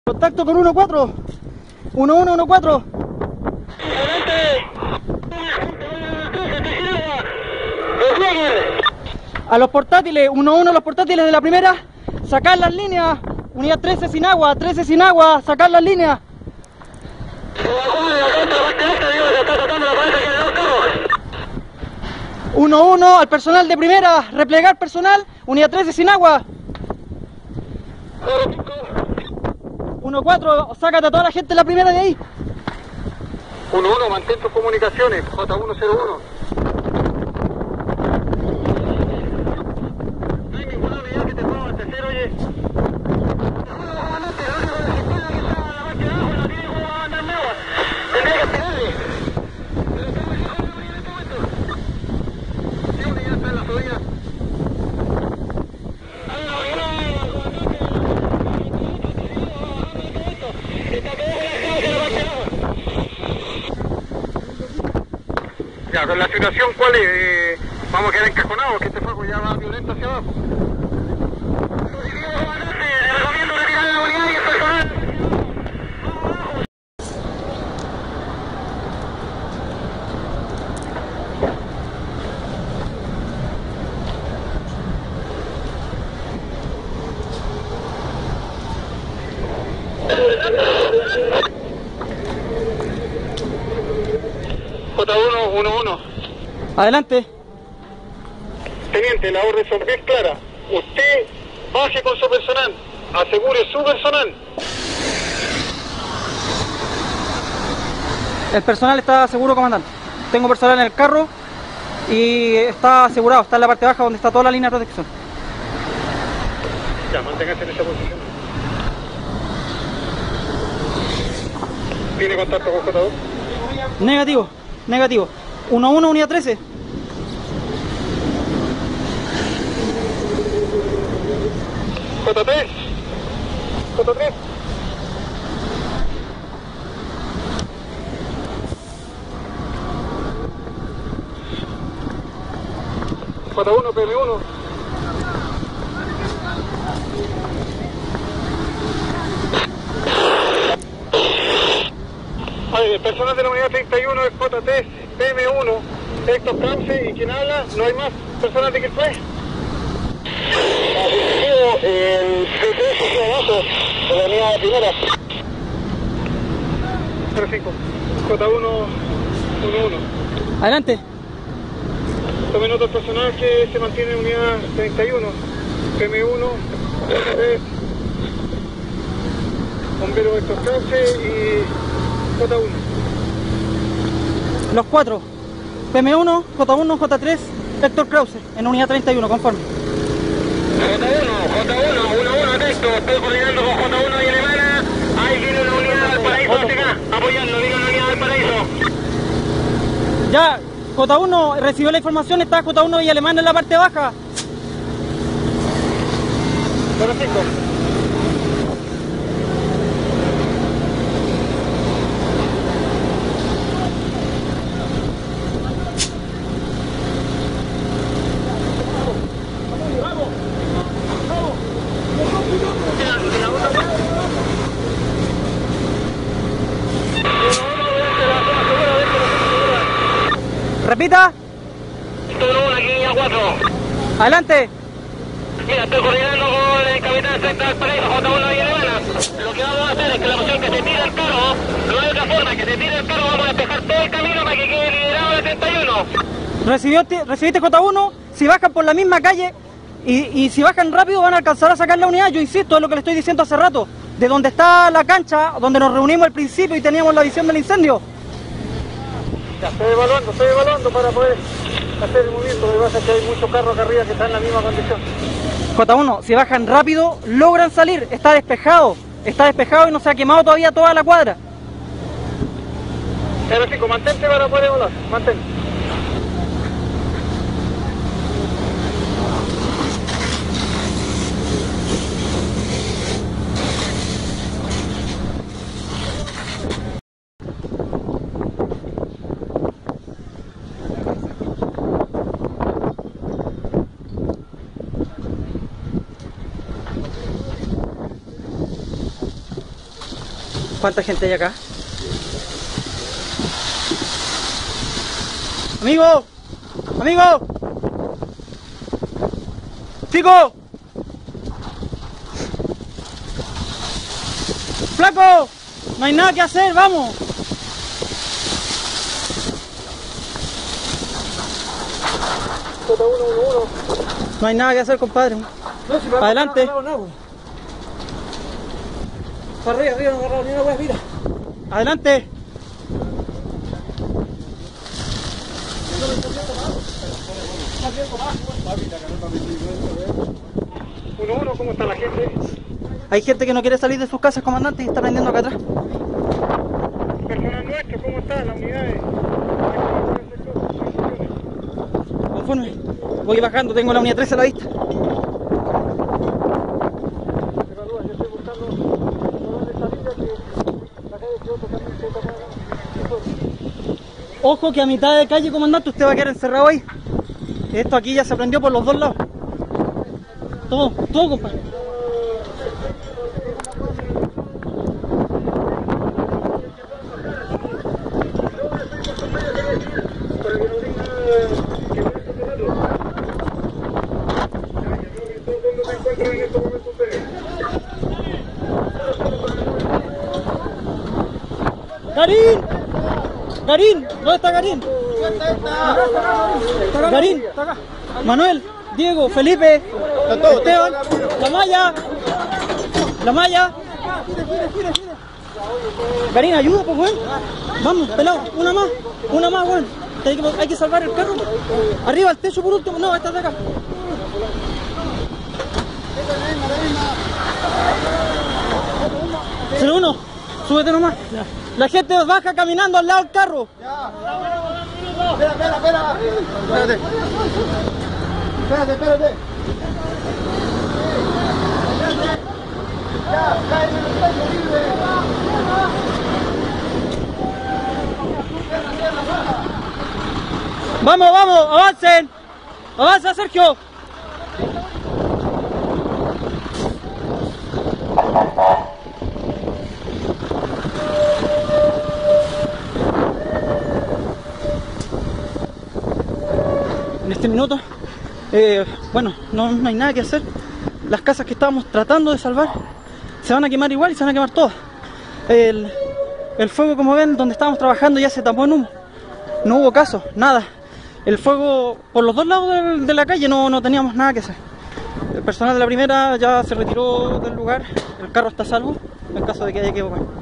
Contacto con 1-4. 1-1-1-4. A los portátiles, 1-1 los portátiles de la primera. Sacar las líneas. Unidad 13 sin agua, 13 sin agua. Sacar las líneas. 1-1 al personal de primera. Replegar personal. Unidad 13 sin agua. 1-4, sácate a toda la gente de la primera de ahí. 1-1, mantén tus comunicaciones. J101. No hay ninguna unidad que te pueda abastecer, oye. Tendría que esperarle. ¿Qué unidad está en la subida? Ya, con la situación, ¿cuál es? Vamos a quedar encajonados, que este fuego ya va violento hacia abajo. Le recomiendo retirar la unidad y el personal. J111. Adelante. Teniente, la orden son bien clara. Usted baje con su personal, asegure su personal. El personal está seguro, comandante. Tengo personal en el carro y está asegurado, está en la parte baja donde está toda la línea de protección. Ya, manténgase en esa posición. ¿Tiene contacto con J2? Negativo, negativo. 1-1, unidad 13. J3. J3. J1, PM1. El personal de la unidad 31 es J3, PM1, Héctor Krause, y quien habla, no hay más personal de que fue. El P3 hacia abajo, de la unidad primera. 05, J1, 11. Adelante. Tome nota del personal que se mantiene en unidad 31, PM1, J3, bombero Héctor Krause y J1. Los 4. PM1, J1, J3, Héctor Krause, en unidad 31, conforme. J1, atento, estoy coordinando con J1 y Alemana. Ahí viene una unidad del paraíso hacia acá, apoyando, viene una unidad del paraíso. Ya, J1 recibió la información, está J1 y Alemán en la parte baja. 05. Repita. Aquí línea 4. Adelante. Mira, estoy coordinando con el capitán central Paraíso, J1 y Alemana. Lo que vamos a hacer es que la opción que se tire el carro, no hay otra forma, que se tire el carro, vamos a despejar todo el camino para que quede liderado el 31. Recibiste J1, si bajan por la misma calle y si bajan rápido van a alcanzar a sacar la unidad. Yo insisto, es lo que le estoy diciendo hace rato. De donde está la cancha, donde nos reunimos al principio y teníamos la visión del incendio. Ya, estoy evaluando para poder hacer el movimiento. Lo que pasa es que hay muchos carros acá arriba que están en la misma condición. J1, si bajan rápido, logran salir. Está despejado y no se ha quemado todavía toda la cuadra. R5, mantente para poder evaluar, mantente. ¿Cuánta gente hay acá? ¡Amigo! ¡Amigo! ¡Chico! ¡Flaco! No hay nada que hacer, vamos. No hay nada que hacer, compadre. Adelante. Para arriba, no agarraron ni una hueá, mira. Adelante. Uno, ¿cómo está la gente? Hay gente que no quiere salir de sus casas, comandante, y está prendiendo acá atrás. Personal nuestro, ¿cómo está? Las unidades. Conforme. Voy bajando, tengo la unidad 13 a la vista. Ojo que a mitad de calle, comandante, usted va a quedar encerrado ahí. Esto aquí ya se prendió por los dos lados. Todo, compadre. ¡Garín! ¡Garín! ¿Dónde está Garín? Garín, Manuel, Diego, Felipe, Esteban, La Maya. Garín, ayuda, pues, weón. Vamos, pelado, una más, weón. Hay que salvar el carro. Arriba, el techo por último. No, esta es de acá. Solo uno, súbete nomás. La gente baja caminando al lado del carro. Espera. Espérate. Vamos, avancen. Avanza, Sergio. En este minuto, bueno, no hay nada que hacer. Las casas que estábamos tratando de salvar se van a quemar igual y se van a quemar todas. El fuego, como ven, donde estábamos trabajando ya se tapó en humo. No hubo caso, nada. El fuego por los dos lados de la calle no teníamos nada que hacer. El personal de la primera ya se retiró del lugar. El carro está a salvo en caso de que haya que evacuar.